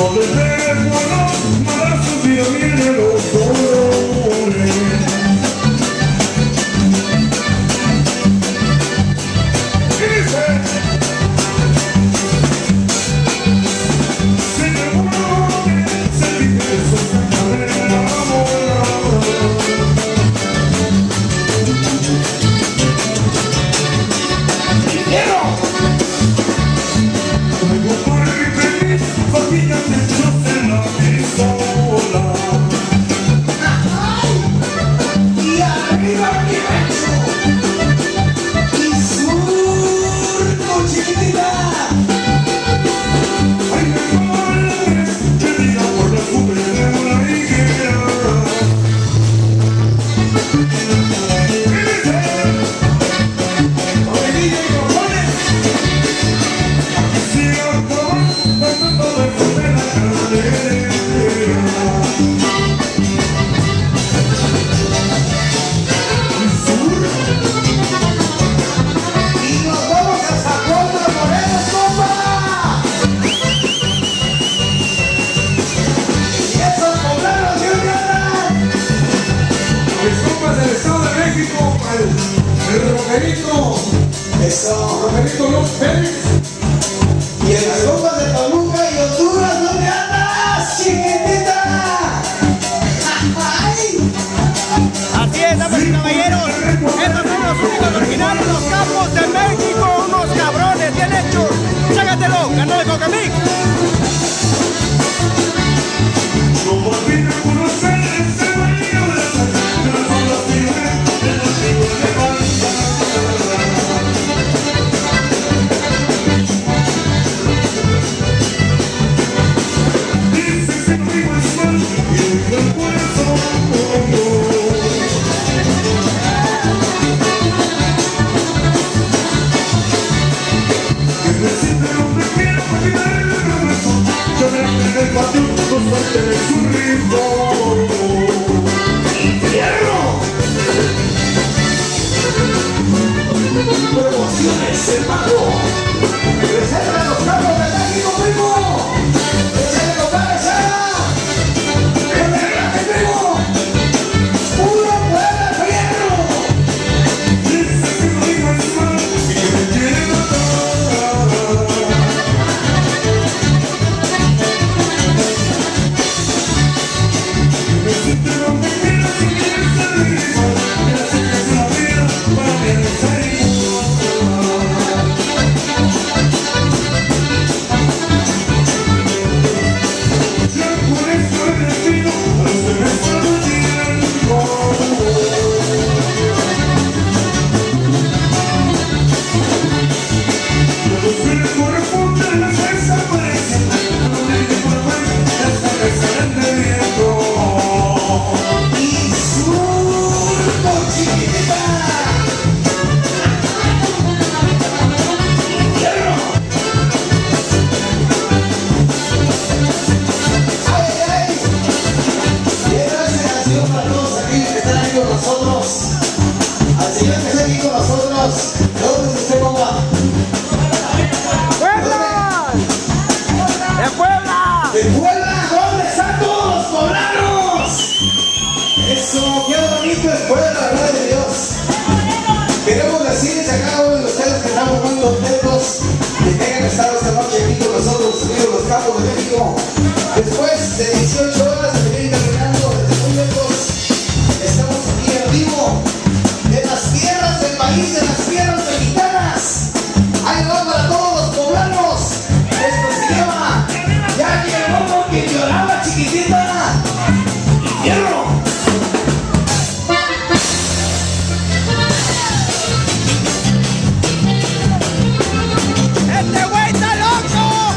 Eso, Romerito López. Y en las compas de Toluca y Honduras, ¿dónde andas, chiquitita? ¡Ay! Así es, damas y caballeros. Estos son los únicos originales, los capos de México. Unos cabrones bien hechos. Chágatelo, canal de Cocamix. Promociones el mago. Reserva los carros de México, primo. Échale compadre, ¡reserva, primo! ¡Puro pueblo de fierro! Al señor que está aquí con nosotros, ¿de dónde se ponga? ¡Puebla! ¡De Puebla! ¡De Puebla! ¿Dónde están todos los poblanos? Eso, qué bonito es Puebla, la verdad de Dios. Queremos decirles a cada uno de ustedes que estamos muy contentos de que hayan estado esta noche aquí con nosotros, amigos los Capos de México. Después de 18 horas de venir caminando desde muy lejos, estamos aquí en vivo, de las tierras del país, de las tierras mexicanas. Ahí va para todos los poblanos. Esto se llama Ya llegó quien lloraba, chiquitita. ¡Hierro! ¡Este güey está loco!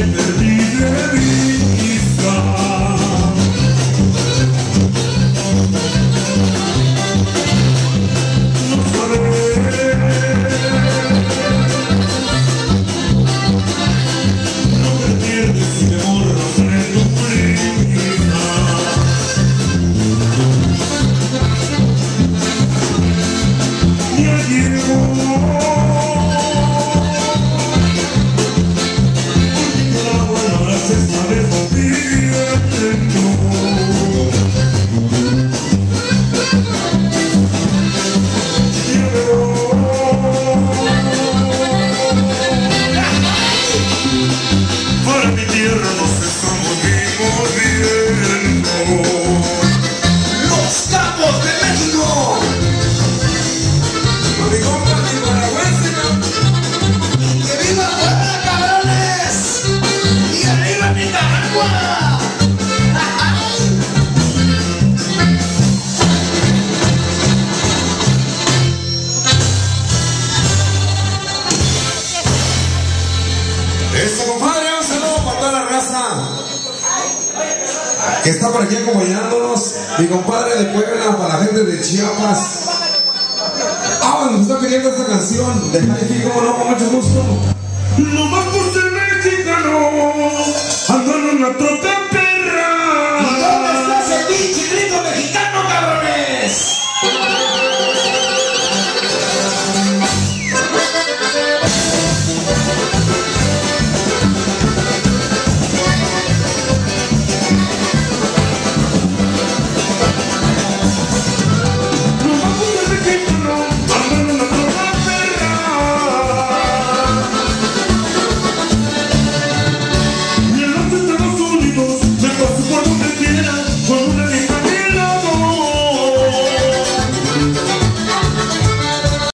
Que está por aquí acompañándonos, mi compadre de Puebla, para la gente de Chiapas. Nos está pidiendo esta canción de Hi-Fi, como no, con mucho gusto. No más por ser mexicano, ando en una troca.